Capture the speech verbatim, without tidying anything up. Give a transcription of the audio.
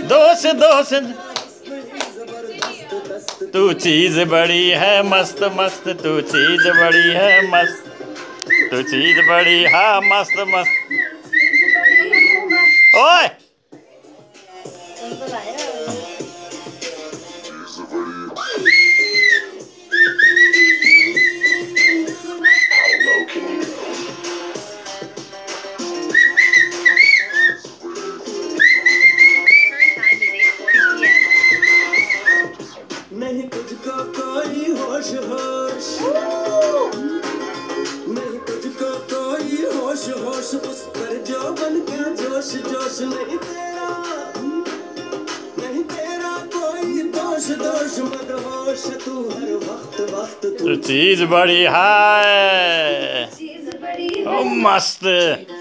दोस्त दोस्त तू चीज बड़ी है मस्त मस्त, तू चीज बड़ी है मस्त, तू चीज बड़ी है मस्त मस्त। ओए नहीं तुझको कोई होश होश, नहीं तुझको कोई होश होश, उस पर जो बन के जोश जोश, नहीं तेरा नहीं तेरा कोई दोष दोष, मदहोश तू हर वक्त वक्त, तू चीज बड़ी है ओ मस्त।